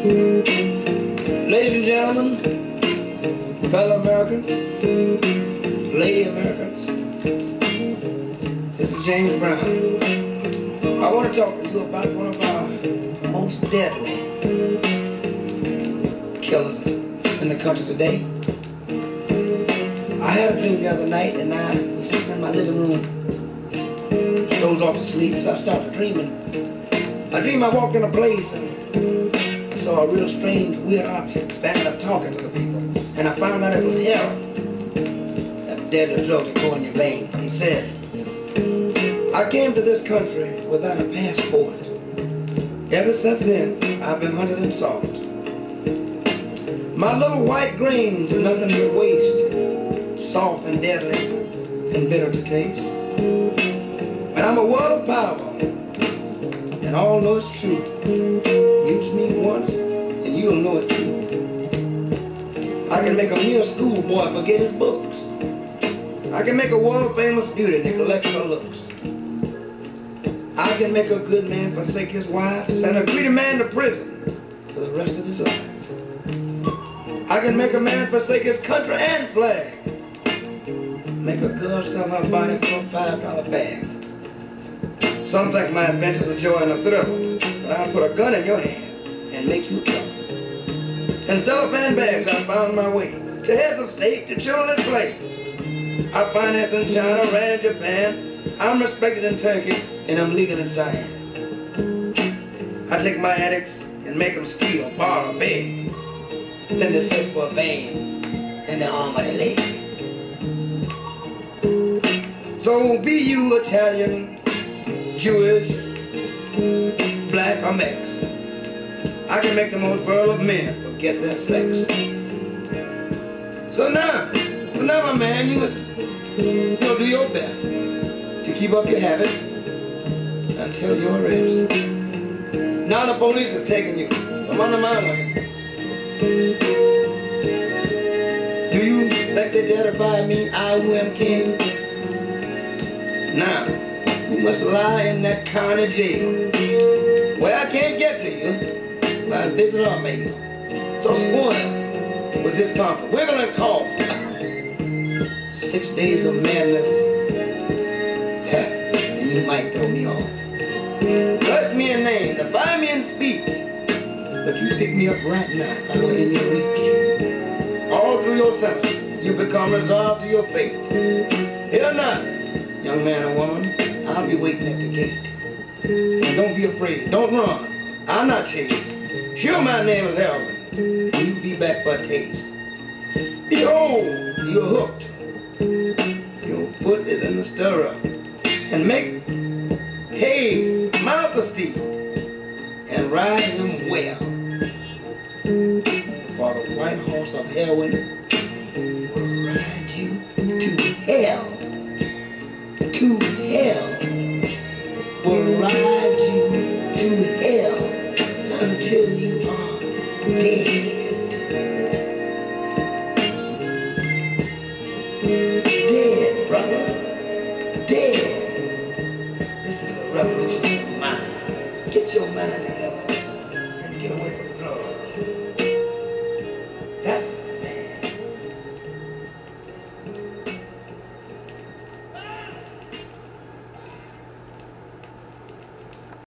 Ladies and gentlemen, fellow Americans, lady Americans, this is James Brown. I want to talk to you about one of our most deadly killers in the country today. I had a dream the other night, and I was sitting in my living room, dozed off to sleep, so I started dreaming. I dreamed I walked in a place and I saw a real strange, weird object standing up talking to the people, and I found out it was heroin, that deadly drug that go in your veins. He said, I came to this country without a passport. Ever since then, I've been hunted and sought. My little white grains are nothing but waste, soft and deadly and bitter to taste. But I'm a world of power, and all know it's true. Use me once, and you'll know it too. I can make a mere schoolboy forget his books. I can make a world-famous beauty neglect her looks. I can make a good man forsake his wife, send a greedy man to prison for the rest of his life. I can make a man forsake his country and flag, make a girl sell her body for a $5 bag. Some think my adventures are joy and a thrill, but I'll put a gun in your hand and make you kill. In cellophane bags I found my way to heads of state, to children at play. I finance in China, ran in Japan, I'm respected in Turkey, and I'm legal in Siam. I take my addicts and make them steal, borrow, beg. Then they search for a vein in the arm of the leg. So be you Italian, Jewish, black or mix, I can make the most virile of men forget their sex. So now my man, you must do your best to keep up your habit until your arrest. Now the police have taken you from under my wing. Do you think they dare defy me, I who am king? Now, you must lie in that county jail where I can't get to you by visit or mail. So spoil with this comfort. We're gonna call 6 days of madness, and you might throw me off. Curse me in name, defy me in speech, but you pick me up right now if I were in your reach. All through your sentence, you become resolved to your fate. Here now, young man or woman, I'll be waiting at the gate. And don't be afraid, don't run, I'll not chase. Sure, my name is Heroin, and you'll be back for a taste. Behold, you're hooked. Your foot is in the stirrup. And make haste, mount the steed, and ride him well. For the white horse of heroin will ride you to hell. To hell. Will ride you to hell until you are dead. Dead, brother. Dead. This is a revolution of mind. Get your mind together.